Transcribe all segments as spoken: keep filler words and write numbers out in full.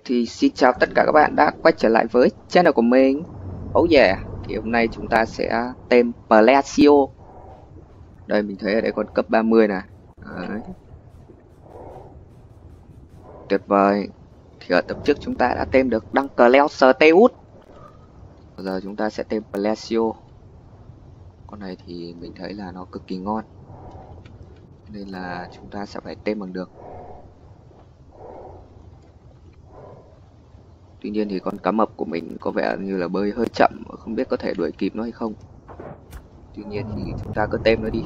Thì xin chào tất cả các bạn đã quay trở lại với channel của mình. Oh yeah, thì hôm nay chúng ta sẽ tem Palacio. Đây mình thấy ở đây còn cấp ba mươi nè. Đấy. Tuyệt vời. Thì ở tập trước chúng ta đã tem được đăng Cleosteus. Bây giờ chúng ta sẽ tem Palacio. Con này thì mình thấy là nó cực kỳ ngon, nên là chúng ta sẽ phải tem bằng được. Tuy nhiên thì con cá mập của mình có vẻ như là bơi hơi chậm, không biết có thể đuổi kịp nó hay không. Tuy nhiên thì chúng ta cứ tem nó đi.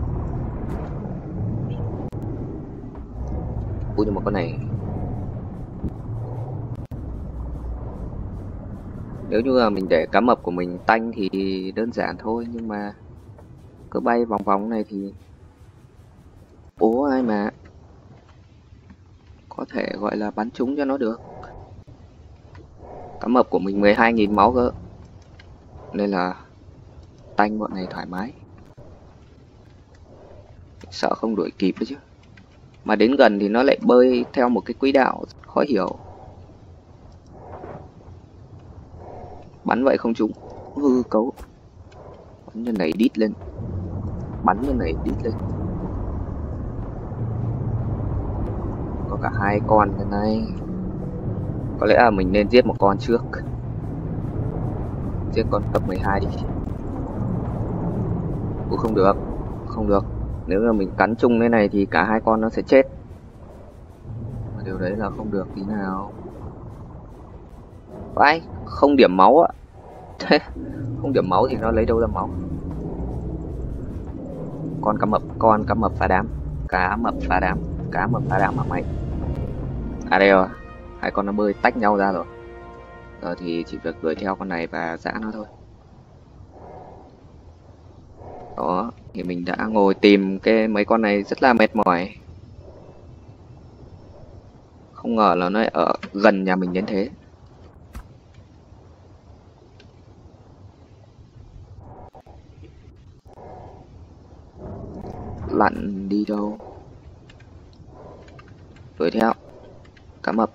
Ui, nhưng mà con này nếu như là mình để cá mập của mình tanh thì đơn giản thôi, nhưng mà cứ bay vòng vòng này thì bố ai mà có thể gọi là bắn trúng cho nó được. Cá mập của mình mười hai nghìn máu cơ, nên là tanh bọn này thoải mái, sợ không đuổi kịp đấy chứ. Mà đến gần thì nó lại bơi theo một cái quỹ đạo khó hiểu, bắn vậy không trúng, hư cấu. Bắn như này đít lên, bắn như này đít lên. Có cả hai con thế này, có lẽ là mình nên giết một con trước, giết con cấp mười hai đi. Cũng không được, không được. Nếu là mình cắn chung thế này thì cả hai con nó sẽ chết, mà điều đấy là không được tí nào. Vãi, không điểm máu ạ. Không điểm máu thì nó lấy đâu ra máu. Con cá mập, con cá mập phá đám, cá mập phá đám, cá mập phá đám mà mày. À đây rồi, hai con nó bơi tách nhau ra rồi. Giờ thì chỉ việc đuổi theo con này và giã nó thôi. Đó, thì mình đã ngồi tìm cái mấy con này rất là mệt mỏi. Không ngờ là nó ở gần nhà mình đến thế. Lặn đi đâu? Đuổi theo cá mập.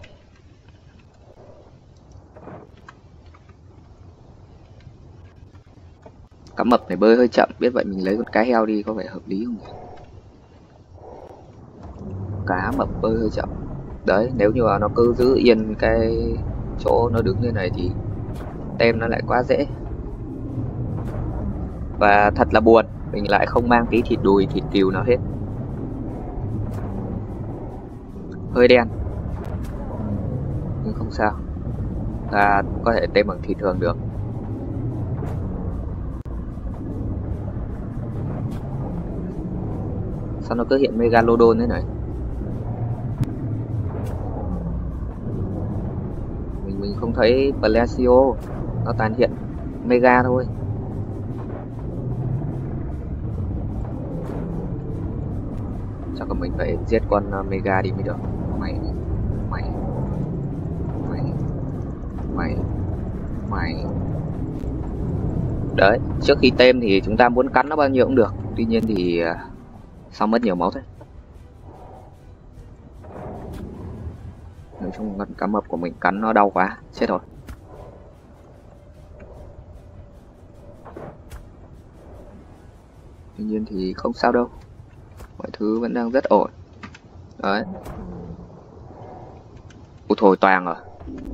Cá mập này bơi hơi chậm, biết vậy mình lấy con cá heo đi có vẻ hợp lý không nhỉ? Cá mập bơi hơi chậm. Đấy, nếu như là nó cứ giữ yên cái chỗ nó đứng như này thì tem nó lại quá dễ. Và thật là buồn, mình lại không mang tí thịt đùi, thịt cừu nào hết. Hơi đen, nhưng không sao, ta có thể tem bằng thịt thường được. Sao nó cứ hiện Megalodon thế này? Mình mình không thấy Palacio, nó toàn hiện Mega thôi. Chắc là mình phải giết con Mega đi mới được. Mày, mày, mày, mày, mày. Đấy, trước khi tem thì chúng ta muốn cắn nó bao nhiêu cũng được. Tuy nhiên thì sao mất nhiều máu thế? Nói chung con cá mập của mình cắn nó đau quá, chết rồi. Tuy nhiên thì không sao đâu, mọi thứ vẫn đang rất ổn. Đấy. Ủa thôi toàn rồi.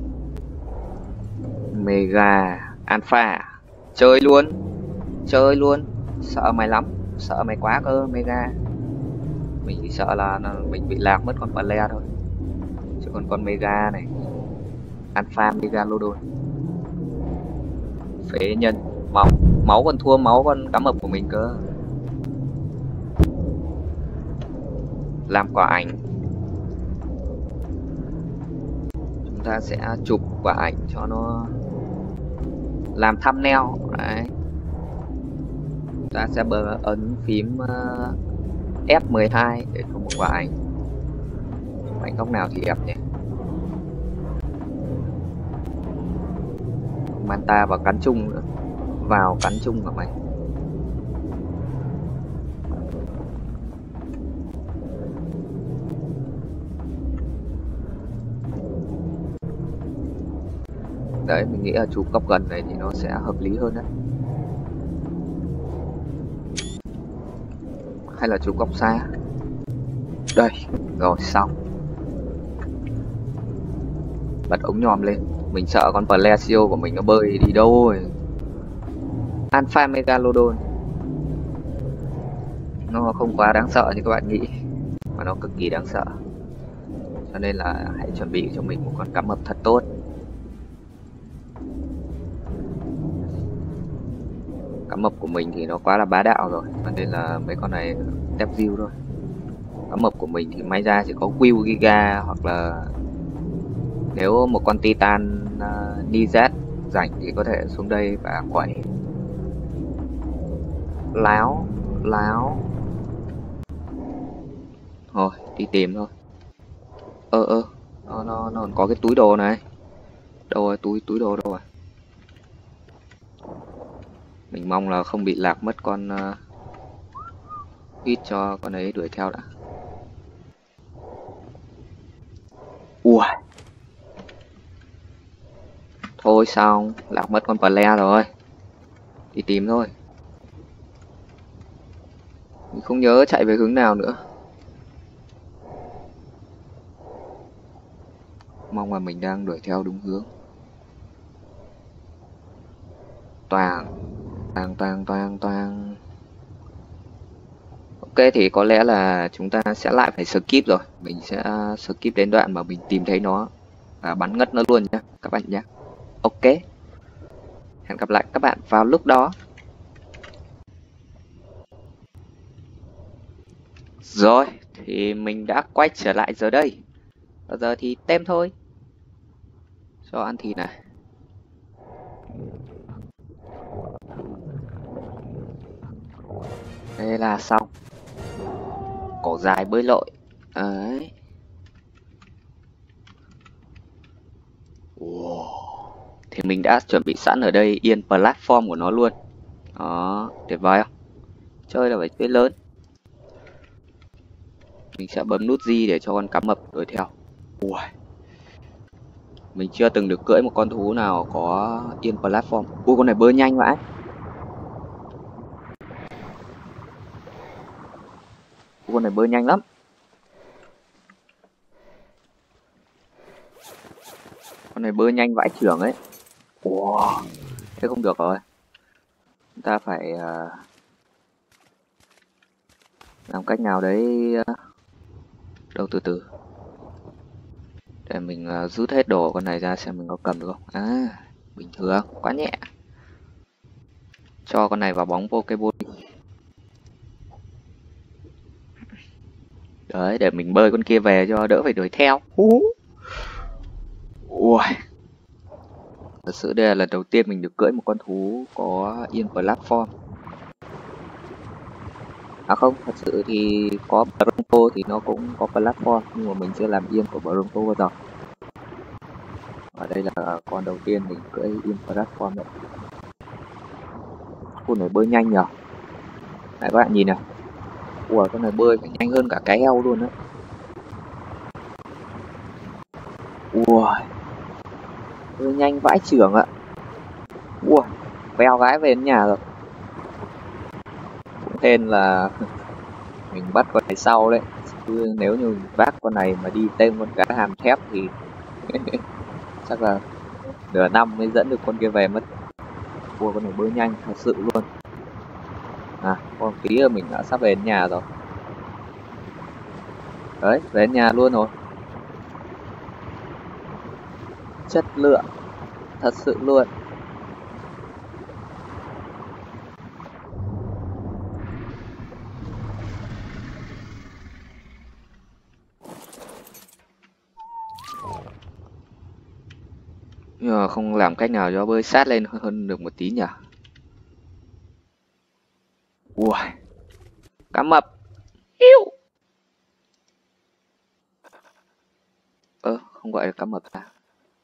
Mega, Alpha, chơi luôn, chơi luôn. Sợ mày lắm, sợ mày quá cơ Mega. Mình chỉ sợ là mình bị lạc mất con Pale thôi, chứ còn con Mega này, Alpha Megalodon, phế nhân. Máu, máu còn thua máu con cá mập của mình cơ. Làm quả ảnh, chúng ta sẽ chụp quả ảnh cho nó làm thumbnail. Đấy, chúng ta sẽ bấm ấn phím uh, F mười hai để chụp một quả ảnh. Chụp ảnh góc nào thì đẹp nhỉ? Manta vào cắn chung nữa, vào cắn chung của mày. Đấy, mình nghĩ là chụp góc gần này thì nó sẽ hợp lý hơn đấy. Hay là chụp góc xa. Đây, rồi xong. Bật ống nhòm lên. Mình sợ con Plesio của mình nó bơi đi đâu rồi. Alpha Megalodon. Nó không quá đáng sợ như các bạn nghĩ, mà nó cực kỳ đáng sợ. Cho nên là hãy chuẩn bị cho mình một con cá mập thật tốt. Cá mập của mình thì nó quá là bá đạo rồi, cho nên là mấy con này tép diêu thôi. Cá mập của mình thì may ra chỉ có Will Giga, hoặc là nếu một con Titan uh, Nizet rảnh thì có thể xuống đây và quẩy. Láo, láo. Thôi, đi tìm thôi. Ơ ơ, nó, nó, nó còn có cái túi đồ này. Đâu rồi, túi, túi đồ đâu rồi? Mình mong là không bị lạc mất con uh, ít cho con ấy đuổi theo đã. Ui. Thôi xong, lạc mất con Ple rồi. Đi tìm thôi. Mình không nhớ chạy về hướng nào nữa. Mong là mình đang đuổi theo đúng hướng. Toàn, toàn, toàn, toàn, toàn. Ok, thì có lẽ là chúng ta sẽ lại phải skip rồi. Mình sẽ skip đến đoạn mà mình tìm thấy nó và bắn ngất nó luôn nhé các bạn nhé. Ok. Hẹn gặp lại các bạn vào lúc đó. Rồi, thì mình đã quay trở lại giờ đây. Bây giờ thì tem thôi. Cho ăn thịt này. Đây là xong. Cổ dài bơi lội. Đấy. Wow. Thì mình đã chuẩn bị sẵn ở đây yên platform của nó luôn. Đó, tuyệt vời không? Chơi là phải chơi lớn. Mình sẽ bấm nút G để cho con cá mập đuổi theo. Ui. Mình chưa từng được cưỡi một con thú nào có yên platform. Ui, con này bơi nhanh vãi. Ui, con này bơi nhanh lắm. Con này bơi nhanh vãi chưởng ấy. Wow. Thế không được rồi. Chúng ta phải uh, làm cách nào đấy. Uh, đâu từ từ. Để mình uh, rút hết đồ con này ra xem mình có cầm được không. À, bình thường, quá nhẹ. Cho con này vào bóng Pokeball. Đấy, để mình bơi con kia về cho đỡ phải đuổi theo. Ui. Thật sự đây là lần đầu tiên mình được cưỡi một con thú có yên platform. À không, thật sự thì có Bronto thì nó cũng có platform, nhưng mà mình chưa làm yên của Bronto bao giờ. Ở đây là con đầu tiên mình cưỡi yên platform đấy. Con này bơi nhanh nhở. Này các bạn nhìn này. Ủa, con này bơi phải nhanh hơn cả cái eo luôn đấy. Ui. Bơi nhanh vãi chưởng ạ. Ui, veo gái về đến nhà rồi. Cũng hên là mình bắt con này sau đấy. Chứ nếu như vác con này mà đi tên con cá hàm thép thì chắc là nửa năm mới dẫn được con kia về mất. Ua, con này bơi nhanh thật sự luôn. À, còn tí là mình đã sắp về đến nhà rồi. Đấy, về đến nhà luôn rồi. Chất lượng thật sự luôn. Nhưng mà không làm cách nào cho bơi sát lên hơn được một tí nhỉ. Ui, cá mập. Yêu. Ơ, không gọi là cá mập à?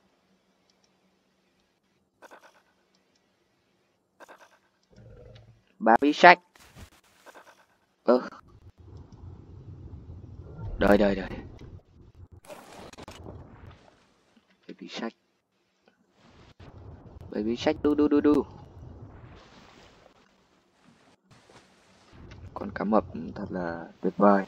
Baby Shark. Ơ. Đời đời đời. Baby Shark. baby shark đu đu đu đu. Con cá mập thật là tuyệt vời.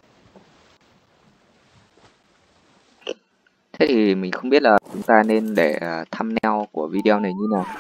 Thế thì mình không biết là chúng ta nên để uh, thumbnail của video này như nào.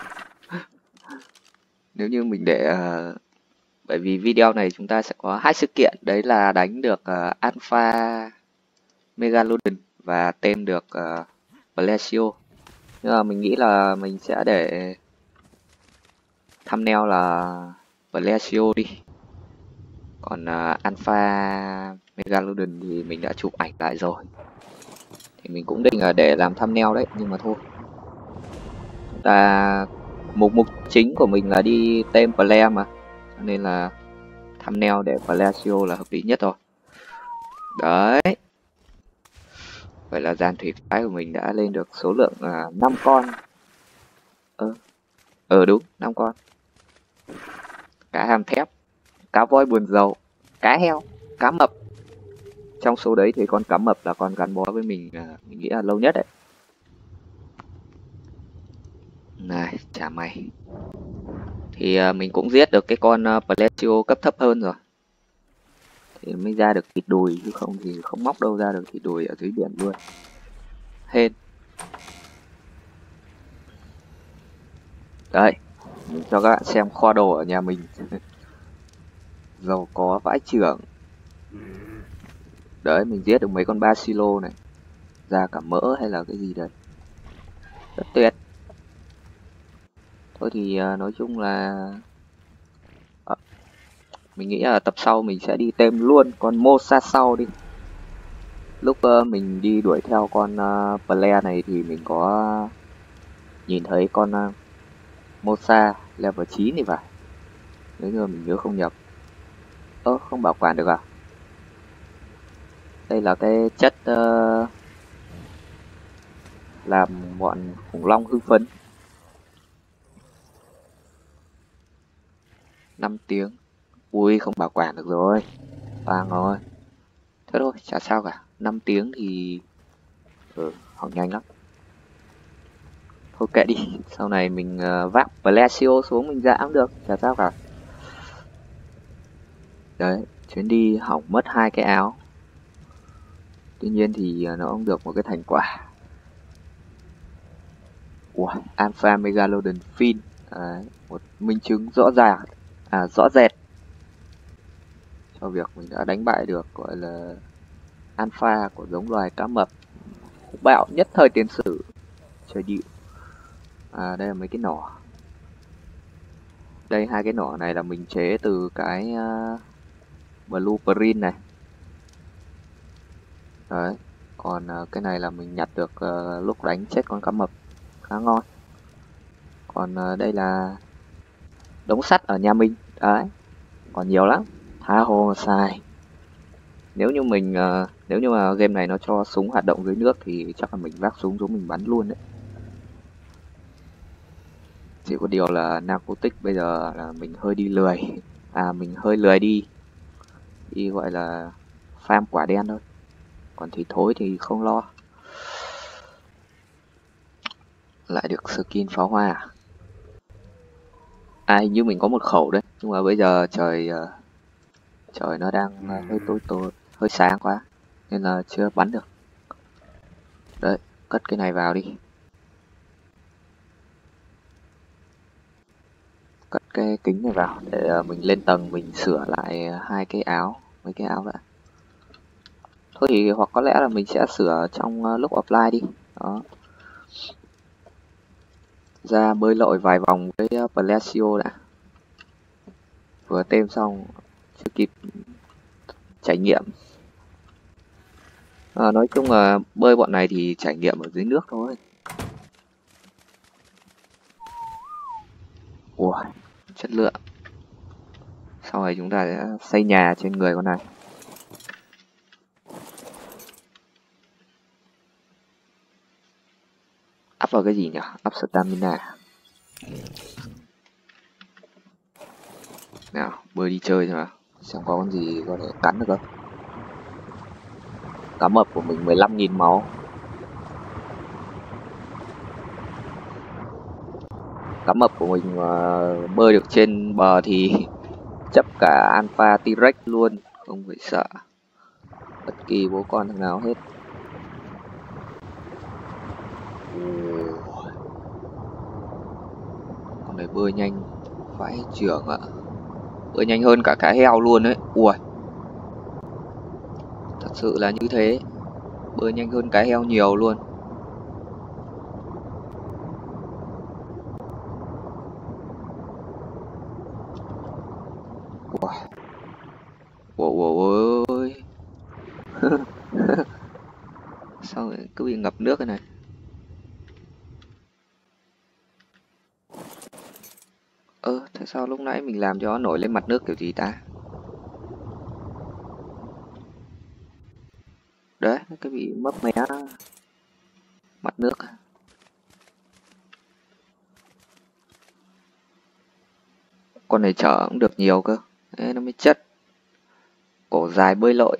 Nếu như mình để uh, bởi vì video này chúng ta sẽ có hai sự kiện, đấy là đánh được uh, Alpha Megalodon và tem được uh, Plesio. Nhưng mà mình nghĩ là mình sẽ để thumbnail là Plesio đi. Còn uh, Alpha Megalodon thì mình đã chụp ảnh lại rồi. Thì mình cũng định là để làm thumbnail đấy, nhưng mà thôi. Chúng ta mục mục chính của mình là đi tem Ple mà, cho nên là thumbnail để Plesio là hợp lý nhất rồi. Đấy. Vậy là dàn thủy phái của mình đã lên được số lượng uh, năm con. Ờ, ờ đúng, năm con. Cá hàm thép, cá voi buồn dầu, cá heo, cá mập. Trong số đấy thì con cá mập là con gắn bó với mình, uh, mình nghĩ là lâu nhất đấy. Này, chả mày. Thì uh, mình cũng giết được cái con uh, Plesio cấp thấp hơn rồi. Thì mới ra được thịt đùi, chứ không thì không móc đâu ra được thịt đùi ở dưới biển luôn. Hên. Đấy, mình cho các bạn xem kho đồ ở nhà mình. Giàu có vãi chưởng. Đấy, mình giết được mấy con ba silo này. Ra cả mỡ hay là cái gì đấy. Rất tuyệt. Thôi thì uh, nói chung là à, mình nghĩ là tập sau mình sẽ đi tem luôn con Mosa sau đi. Lúc uh, mình đi đuổi theo con uh, Ple này thì mình có nhìn thấy con uh, Mosa level chín thì phải. Nếu như mình nhớ không nhập. Ơ, không bảo quản được à? Đây là cái chất uh, làm bọn khủng long hưng phấn. năm tiếng. Ui, không bảo quản được rồi. Vàng rồi. Thế thôi, chả sao cả. năm tiếng thì ừ, học nhanh lắm. Thôi kệ đi. Sau này mình uh, vác Plesio xuống mình dã cũng được. Chả sao cả. Đấy, chuyến đi hỏng mất hai cái áo. Tuy nhiên thì uh, nó cũng được một cái thành quả. Ủa, Alpha Megalodon Fin. Đấy, một minh chứng rõ ràng. À, rõ rệt. Cho việc mình đã đánh bại được gọi là alpha của giống loài cá mập bạo nhất thời tiền sử. Trời điệu. À, đây là mấy cái nỏ. Đây, hai cái nỏ này là mình chế từ cái uh, blueprint này. Đấy. Còn uh, cái này là mình nhặt được uh, lúc đánh chết con cá mập. Khá ngon. Còn uh, đây là đống sắt ở nhà mình. Đấy. Còn nhiều lắm. Tha hồ xài. Nếu như mình uh, nếu như mà game này nó cho súng hoạt động dưới nước thì chắc là mình vác súng xuống mình bắn luôn đấy. Chỉ có điều là narcotic bây giờ là mình hơi đi lười. À, mình hơi lười đi. Đi gọi là farm quả đen thôi. Còn thịt thối thì không lo. Lại được skin pháo hoa. À, hình như mình có một khẩu đấy. Nhưng mà bây giờ trời trời nó đang hơi tối tối, hơi sáng quá nên là chưa bắn được. Đấy, cất cái này vào đi. Cất cái kính này vào để mình lên tầng mình sửa lại hai cái áo, mấy cái áo đã. Thôi thì hoặc có lẽ là mình sẽ sửa trong lúc offline đi. Đó. Ra bơi lội vài vòng với Plesio đã. Vừa tem xong chưa kịp trải nghiệm. À, nói chung là bơi bọn này thì trải nghiệm ở dưới nước thôi. Ủa, chất lượng. Sau này chúng ta sẽ xây nhà trên người con này. Up vào cái gì nhỉ? Up stamina. Nào, bơi đi chơi thôi mà. Xem có con gì có thể cắn được không? Cá mập của mình mười lăm nghìn máu. cá mập của mình mà bơi được trên bờ thì chấp cả Alpha T-Rex luôn, không phải sợ bất kỳ bố con thằng nào hết. Con này bơi nhanh vãi trưởng ạ, bơi nhanh hơn cả cá heo luôn đấy. Ui, thật sự là như thế, bơi nhanh hơn cá heo nhiều luôn. Wow, wow, wow ơi. Sao lại cứ bị ngập nước cái này? Ơ, ờ, tại sao lúc nãy mình làm cho nó nổi lên mặt nước kiểu gì ta? Đấy, cái bị mấp mé mặt nước. Con này chở cũng được nhiều cơ. Đấy, nó mới chất. Cổ dài bơi lội.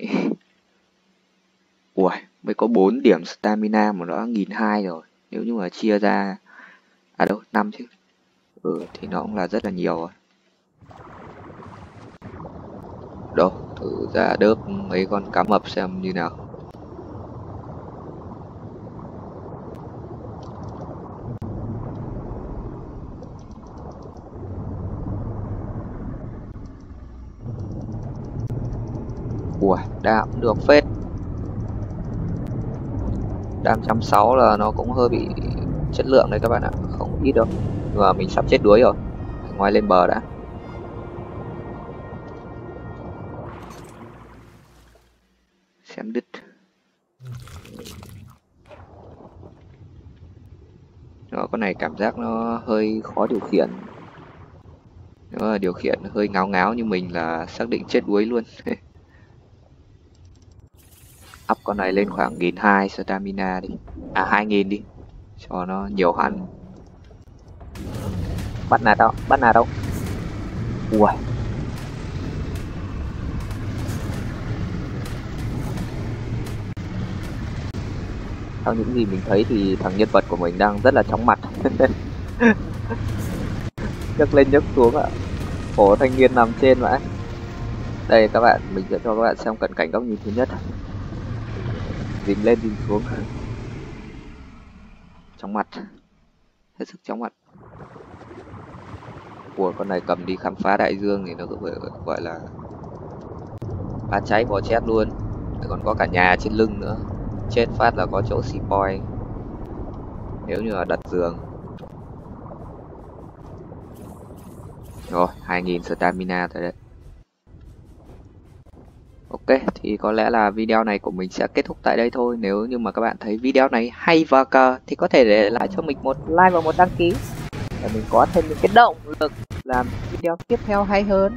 Ui, mới có bốn điểm stamina mà nó một nghìn hai trăm rồi. Nếu như mà chia ra... À đâu, năm chứ. Ừ, thì nó cũng là rất là nhiều rồi. Đâu, thử ra đớp mấy con cá mập xem như nào. Ui, đam cũng được phết. Đam một trăm sáu mươi là nó cũng hơi bị chất lượng đấy các bạn ạ, không ít đâu. Và mình sắp chết đuối rồi, ngoài lên bờ đã. Xem đứt. Đó, con này cảm giác nó hơi khó điều khiển. Nếu mà điều khiển hơi ngáo ngáo như mình là xác định chết đuối luôn. Up con này lên khoảng nghìn hai trăm stamina đi. À hai nghìn đi. Cho nó nhiều hẳn. Bắt nạt đâu? Bắt nạt đâu? Ui. Theo những gì mình thấy thì thằng nhân vật của mình đang rất là chóng mặt. Nhấc lên nhấc xuống ạ. Khổ thanh niên nằm trên vậy. Đây các bạn, mình sẽ cho các bạn xem cận cảnh góc nhìn thứ nhất. Dìm lên dìm xuống. Chóng mặt. Hết sức chóng mặt. Ủa, con này cầm đi khám phá đại dương thì nó cũng phải gọi là phá cháy bò chết luôn. Còn có cả nhà trên lưng nữa. Chết phát là có chỗ spoil nếu như là đặt giường. Rồi, hai nghìn stamina thôi đấy. Ok, thì có lẽ là video này của mình sẽ kết thúc tại đây thôi. Nếu như mà các bạn thấy video này hay và cờ thì có thể để lại cho mình một like và một đăng ký để mình có thêm những cái động lực làm video tiếp theo hay hơn.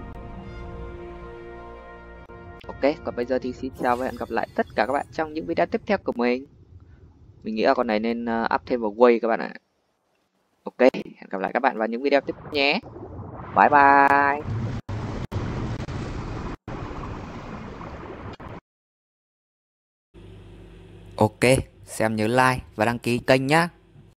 Ok, còn bây giờ thì xin chào và hẹn gặp lại tất cả các bạn trong những video tiếp theo của mình. Mình nghĩ là con này nên up thêm vào Way các bạn ạ. Ok, hẹn gặp lại các bạn vào những video tiếp theo nhé. Bye bye. Ok, xem nhớ like và đăng ký kênh nhé.